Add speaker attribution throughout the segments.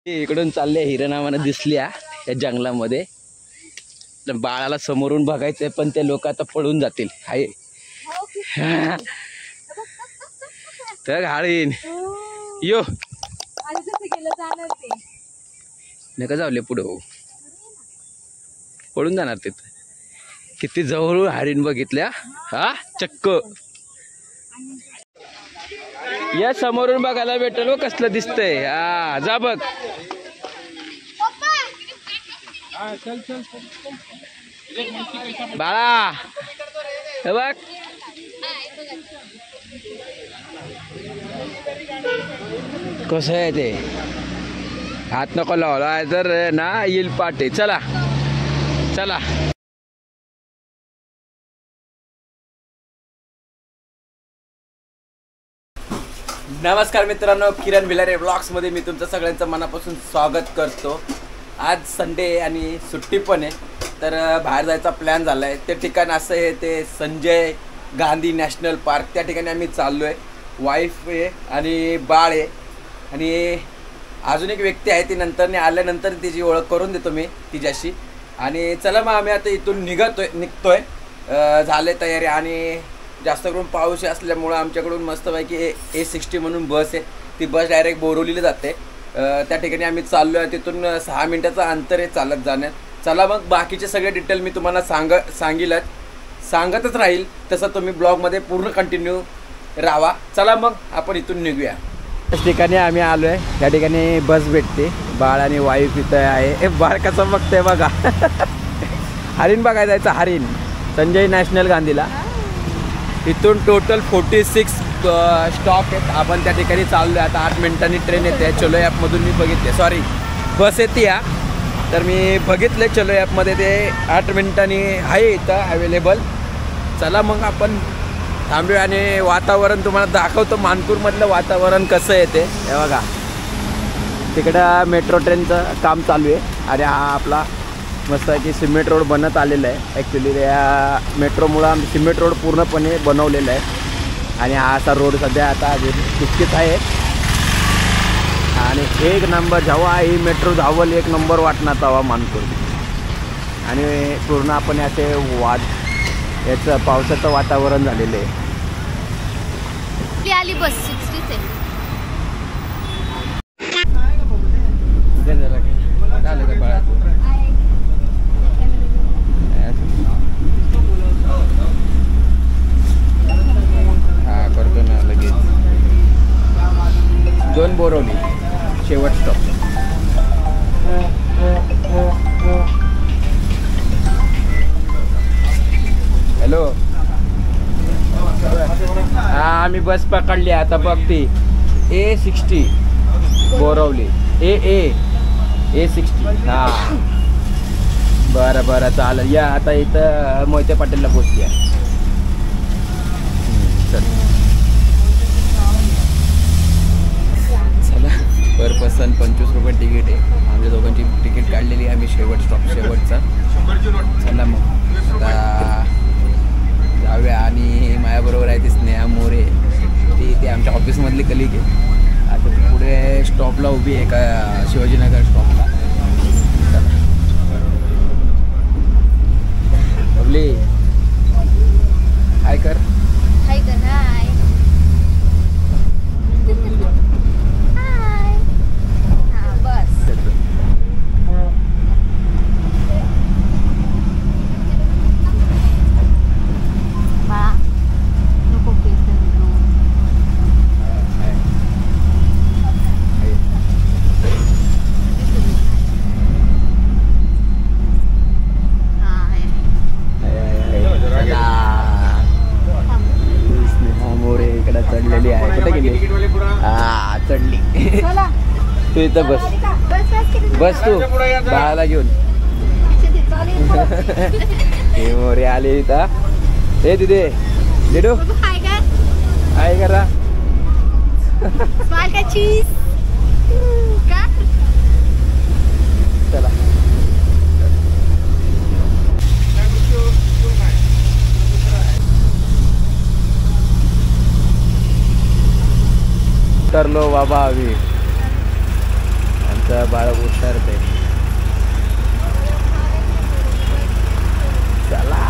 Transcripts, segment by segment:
Speaker 1: इकडून चालल्या हिरण आम्हाला दिसल्या या जंगलामध्ये. बाळाला समोरून बघायचंय पण ते लोक आता पळून जातील. हाय तर हाळीन यो नका जावले पुढे हो, पळून जाणार तिथं. किती जवळ हरिण बघितल्या हा चक्क. या समोरून बघायला भेटेल व कसलं दिसतंय. हा जा बघ. बाळा हे बघ कसं आहे ते. हात नको लावला तर ना येईल पाटे. चला चला. नमस्कार मित्रांनो, किरण भिलारे ब्लॉग्समध्ये मी तुमचं सगळ्यांचं मनापासून स्वागत करतो. आज संडे आणि सुट्टी पण आहे, तर बाहेर जायचा प्लॅन झाला आहे. ते ठिकाण असं आहे ते संजय गांधी नॅशनल पार्क. त्या ठिकाणी आम्ही चाललो आहे. वाईफ आहे आणि बाळ आहे आणि अजून एक व्यक्ती आहे. ती नंतर आल्यानंतर तिची ओळख करून देतो मी तिच्याशी. आणि चला मग आम्ही आता इथून निघतोय. झाले तयारी आणि जास्त करून पाऊस असल्यामुळं आमच्याकडून मस्तपैकी A60 म्हणून बस आहे. ती बस डायरेक्ट बोरिवलीला जाते. त्या ठिकाणी आम्ही चाललो आहे. तिथून 6 मिनिटाचं अंतर आहे चालत जाण्यात. चला मग बाकीचे सगळे डिटेल मी तुम्हाला सांगतच राहील, तसं तुम्ही ब्लॉगमध्ये पूर्ण कंटिन्यू राहा. चला मग आपण इथून निघूया. त्याच ठिकाणी आम्ही आलो आहे. त्या ठिकाणी बस भेटते. बाळ आणि वाईफ इथं आहे. बाळ कसं बघतंय बघा. हरिण बघायला जायचं. हरिण संजय नॅशनल गांधीला. इथून टोटल 46 स्टॉप आहेत. आपण त्या ठिकाणी चाललो आहे. आता 8 मिनिटांनी ट्रेन येते. चलो ॲपमधून मी बघितले, सॉरी बस येते या, तर मी बघितले चलो ॲपमध्ये ते 8 मिनिटांनी आहे इथं अवेलेबल. चला मग आपण थांबूया आणि वातावरण तुम्हाला दाखवतो. मानपूरमधलं वातावरण कसं आहे ते हे बघा. तिकडं मेट्रो ट्रेनचं काम चालू आहे आणि हा आपला मस्त आहे की सिमेंट रोड बनत आलेला आहे. ॲक्च्युली या मेट्रोमुळं सिमेंट रोड पूर्णपणे बनवलेला आहे आणि हा असा रोड सध्या आता तितकीच आहे. आणि एक नंबर जेव्हा ही मेट्रो धावल एक नंबर वाटणार तेव्हा मानपूर. आणि पूर्ण आपण असे याचं पावसाचं वातावरण झालेलं आहे.
Speaker 2: आली बस 60
Speaker 1: झालं का बाळाचं. हा करतो ना लगेच. 2 बोरवली शेवट स्टॉप. हॅलो. हा आम्ही बस पकडली आता बघते. A60 बोरवली. A60. हा बरं बरं चालेल. या आता इथं मोहिते पाटीलला पोचली आहे. चला पर पर्सन 25 रुपये तिकीट आहे. आमच्या दोघांची तिकीट काढलेली आहे आम्ही. शेवटचा. चला मग आता जाऊया. आणि माझ्याबरोबर आहे ती स्नेहा मोरे. ती आमच्या ऑफिसमधली कलिग आहे. आता ती पुढे स्टॉपला उभी आहे का शिवाजीनगर स्टॉपला. बबली हाय कर.
Speaker 2: हाय कर. हाय हाय. हा बस. बा नको केस नको.
Speaker 1: चढलेली आहे. कुठे गेली. हा चढली. तू इथं बस तू बाळाला घेऊन. हे मोरे आले इथं. हे तिथे लिडू हाय करा. चला उतरलो बाबा. आम्ही आमचा बाळ उतरते. चला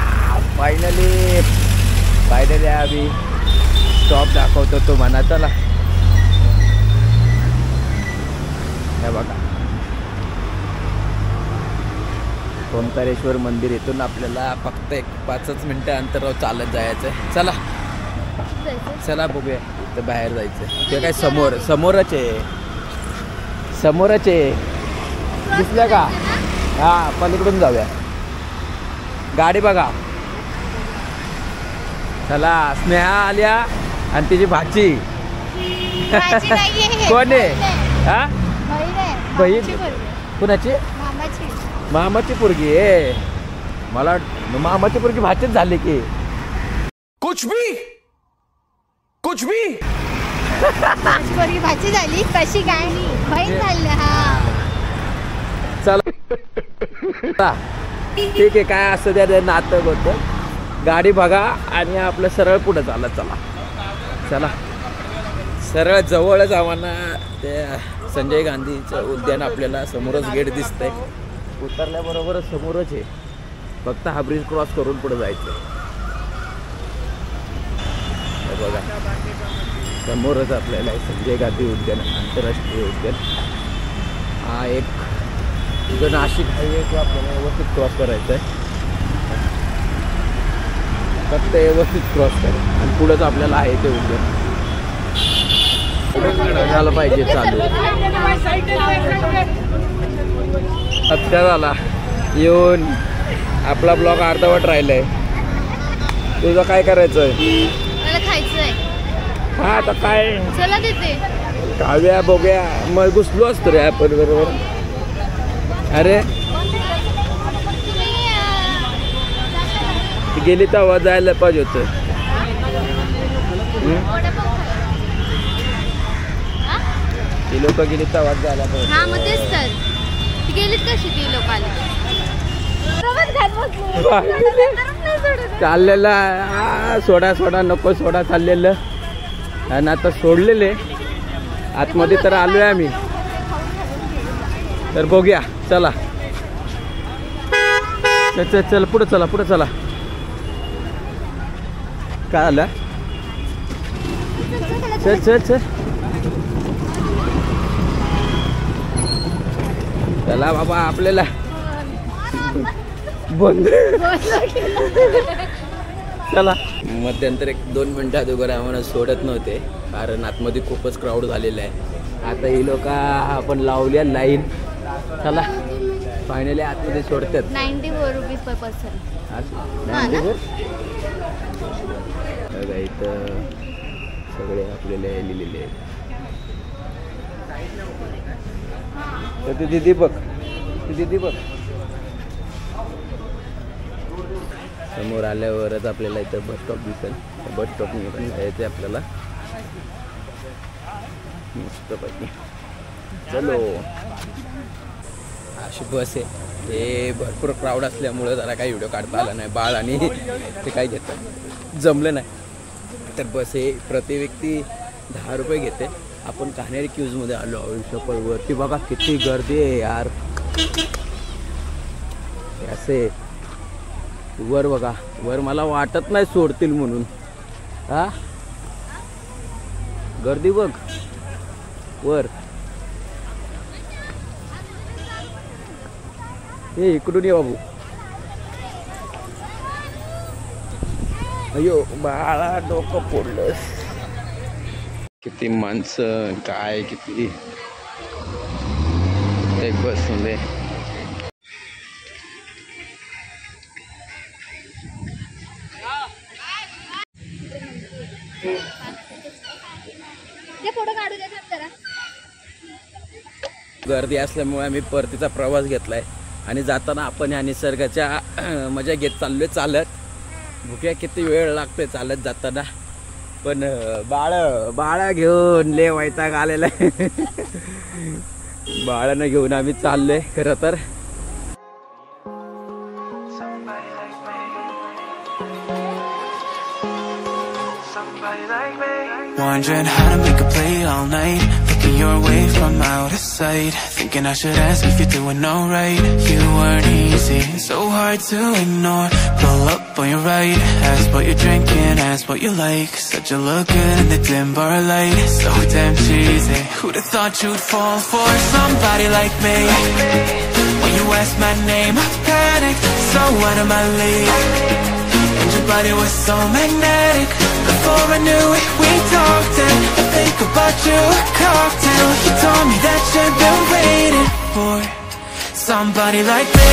Speaker 1: फायनली आम्ही स्टॉप दाखवतो तुम्हाला. चला हे बघा ओंकारेश्वर मंदिर. इथून आपल्याला फक्त 5 मिनिटं अंतरावर चालत जायचं आहे. चला चला बघूया इथं बाहेर जायचं. ते काय समोरच आहे दिसलं का? हा पलीकडून जाऊया. गाडी बघा. चला स्नेहा आल्या आणि तिची भाची कोण आहे? हा बहीण कुणाची? मामाची पोरगी आहे. मला मामाची पोरगी भाचीच झाली की
Speaker 3: कुछ भी
Speaker 2: पोरगी भाची झाली कशी काय बहीण झाली. हा
Speaker 1: चला ठीक आहे. काय असं त्या नातं होतं. गाडी बघा आणि आपलं सरळ पुढे चालत. चला चला सरळ जवळच आम्हाला ते संजय गांधीचं उद्यान आपल्याला समोरच गेट दिसतंय. उतरल्याबरोबरच समोरच आहे. फक्त हा ब्रिज क्रॉस करून पुढे जायचं. बघा समोरच आपल्याला संजय गांधी उद्यान आंतरराष्ट्रीय उद्यान. हा एक जो नाशिक हायवे तो आपल्याला व्यवस्थित क्रॉस करायचा आहे. फक्त व्यवस्थित क्रॉस करा आणि पुढंच आपल्याला आहे ते उद्यान. झालं पाहिजे चालू. अच्छा झाला येऊन आपला ब्लॉग अर्धवट राहिलाय. तुझं काय करायचंय?
Speaker 2: मला खायचंय.
Speaker 1: हा आता काय
Speaker 2: चला देते.
Speaker 1: काव्या बघूया मग घुसलो असतो रे आपण बरोबर. अरे गेली तेव्हा जायला पाहिजे होतं. ती लोक गेली तेव्हा जायला पाहिजे.
Speaker 2: हा मग तेच तर ती गेलीत कशी ती लोक आली.
Speaker 1: चाललेलं सोडा नको सोडा चाललेलं आणि आता सोडलेले आतमध्ये तर आलोय आम्ही. तर बघूया चला. चल पुढे चला. काय आलं? चल चला बाबा आपल्याला बंद. चला मध्यंतर 1-2 मिनिटं अगोदर आम्हाला सोडत नव्हते कारण आतमध्ये खूपच क्राऊड झालेला आहे. आता ही लोक आपण लावल्या लाईन. चला फायनली आतमध्ये सोडतात.
Speaker 2: 94 रुपीज पर पर्सन.
Speaker 1: बघा इथं सगळे आपल्याला लिहिलेले आहेत. तर ती दीदी बघ समोर आल्यावरच आपल्याला इथं बस स्टॉप दिसेल. बस स्टॉपने पण जायचं आपल्याला मस्तपैकी. चलो अशी बस आहे. हे भरपूर क्राऊड असल्यामुळं जरा काही व्हिडिओ काढता आला नाही. बाळ आणि ते काय घेतं जमलं नाही. तर बस हे प्रति व्यक्ती 10 रुपये घेते. आपण कान्हेरी क्यूजमध्ये आलो आयुष्यपळ. वरती बघा किती गर्दी आहे यार. असे वर बघा वर मला वाटत नाही सोडतील म्हणून. हा गर्दी बघ वर. हे इकडून ये बाबू. अयो बाळा डोकं फोडलं. किती माणसं काय किती एक बस मध्ये. गर्दी असल्यामुळे आम्ही परतीचा प्रवास घेतलाय आणि जाताना आपण या निसर्गाच्या मजा घेत चाललोय चालत. भुक्या किती वेळ लागतोय चालत जाताना. पण बाळा घेऊन लय वैताग आलेला आहे. बाळानं घेऊन आम्ही चाललोय खरं तर.
Speaker 3: Wondering how to make a play all night. making your way from out of sight. Thinking I should ask if you're doing alright. You weren't easy, so hard to ignore. Pull up on your right, ask what you're drinking, ask what you like. Said you look good in the dim bar light. So damn cheesy, who'd have thought you'd fall for somebody like me? When you asked my name, I panicked, so out of my league. And your body was so magnetic. Before I knew it, we talked and I think about you a cocktail. You told me that you've been waiting for somebody like me.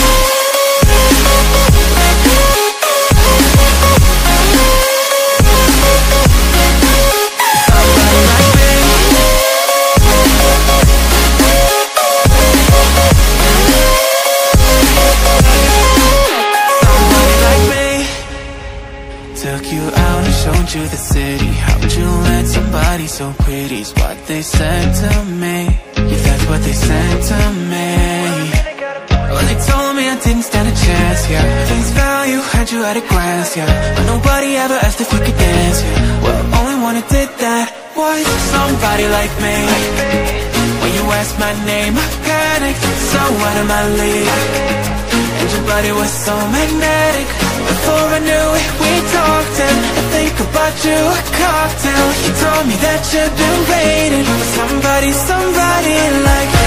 Speaker 3: Took you out and showed you the city. How'd you let somebody so pretty's what they said to me? Yeah, that's what they said to me. Well, they told me I didn't stand a chance, yeah. Face value, had you at a glance, yeah. But nobody ever asked if you could dance, yeah. Well, only one who did that was somebody like me. When you asked my name, I panicked, so out of my league. And your body was so magnetic. Before I knew it, we talked and I think about you a cocktail. You told me that you've been waiting for somebody like me.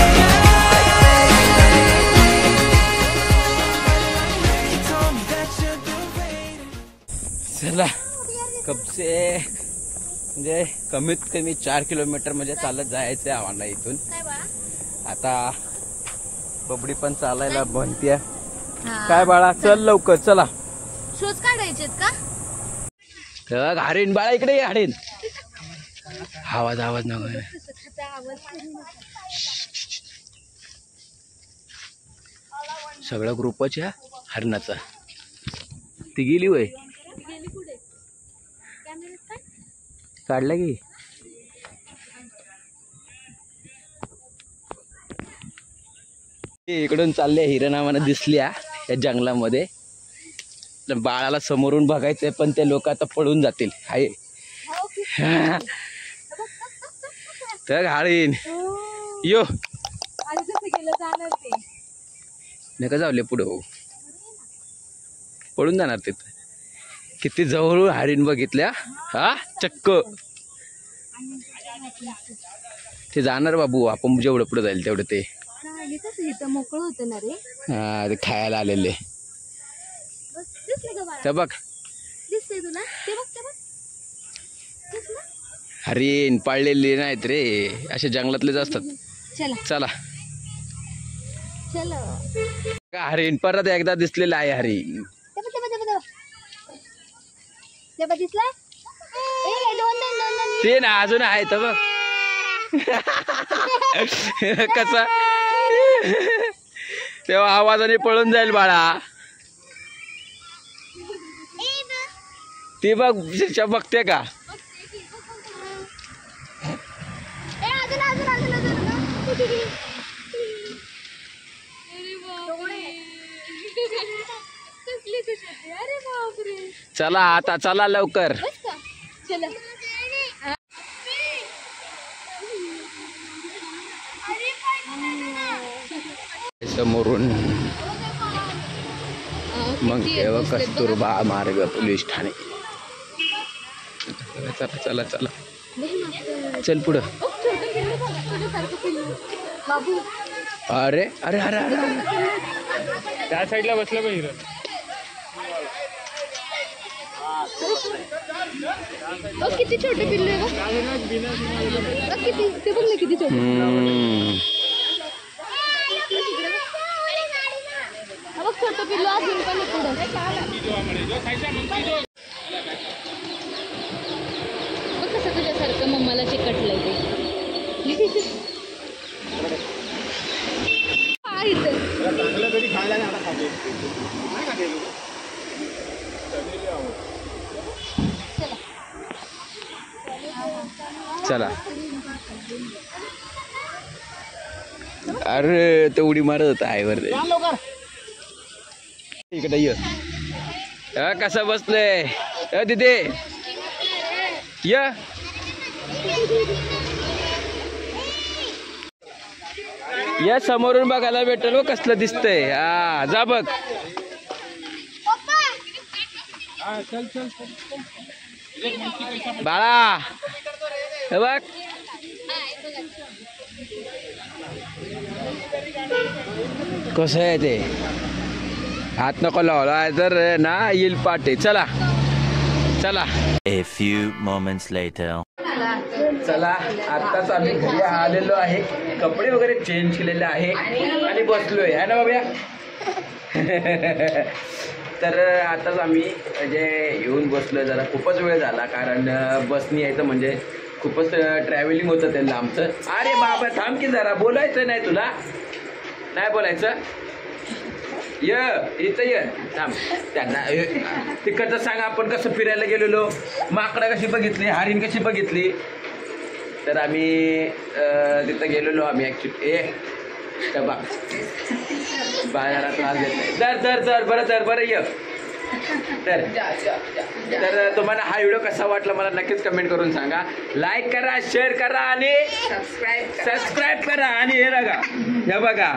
Speaker 3: You told me that you've been waiting.
Speaker 1: चला कपसे म्हणजे कमीत कमी 4 kilometre म्हणजे चालत जायचं आहे आम्हाला इथून. आता बबडी पण चालायला बनतीये. काय बाळा चल लवकर चला.
Speaker 2: शोज काढायचेत का?
Speaker 1: तर हरीण बाळा इकडे ये हरीण. आवाज नको. सगळा ग्रुपच आहे हरणाचा. ती गेली वय काढला की इकडून चालले हिरण आम्हाला दिसल्या या जंगलामध्ये. बाळाला समोरून बघायचंय पण ते लोक आता पळून जातील. हाय तर हरीण यो नका जावले पुढे हो पळून जाणार तिथं. किती जवळून हरीण बघितल्या. हा चक्क ते जाणार बाबू. आपण जेवढं पुढे जाईल तेवढं ते
Speaker 2: मोकळं होतं ना रे.
Speaker 1: हा ते खायला आलेले. ते बघ
Speaker 2: दिसतंय तुला? ते बघ
Speaker 1: हरीण पाळलेली नाहीत रे. असे जंगलातलेच असतात. चला हरीण परत एकदा दिसलेलं आहे हरीण. ते ना अजून आहे तर बघ कसा तेव्हा आवाजाने पळून जाईल बाळा. ती बघ बघते का? चला आता चला लवकर. समोरून मग तेव्हा कस्तुरबा मार्ग पोलीस ठाणे. चला चला चला चल पुढं. अरे अरे अरे अरे
Speaker 4: त्या साईडला बसलं पाहिजे.
Speaker 2: किती छोटे पिल्लू आहे किती. ते बघ ना किती छोटे. छोटं पिल्लू अजून पण पुढं. बघ कसं तुझ्यासारखं मम्माला चिकटलंय ते.
Speaker 1: चला अरे तो उडी मारत होता आईवर. इकडे ये. कसा बसले तिथे ये. या समोरून बघायला भेटेल कसलं दिसतंय. हा जा बघ. बाळा हे बघ कसं आहे ते. हात नको लावला तर ना येईल पाटे. चला चला.
Speaker 3: A few moments later.
Speaker 1: चला आत्ताच आम्ही घरी आलेलो आहे. कपडे वगैरे चेंज केलेले आहे आणि बसलोय आहे ना बाबा. तर आताच आम्ही म्हणजे येऊन बसलोय. जरा खूपच वेळ झाला कारण बसनी यायचं म्हणजे खूपच ट्रॅव्हलिंग होतं ते लांबचं. अरे बाबा थांब की जरा. बोलायचं नाही तुला. नाही बोलायचं. इथं ये थांब. त्यांना तिकडचं सांग आपण कसं फिरायला गेलेलो. माकडं कशी बघितली, हरिण कशी बघितली. तर आम्ही तिथं गेलेलो आम्ही ॲक्च्युली. बा बाजारात त्रास देत नाही. दर बरं ये. तर तुम्हाला हा व्हिडिओ कसा वाटला मला नक्कीच कमेंट करून सांगा. लाईक करा, शेअर करा आणि सबस्क्राईब करा. आणि हे बघा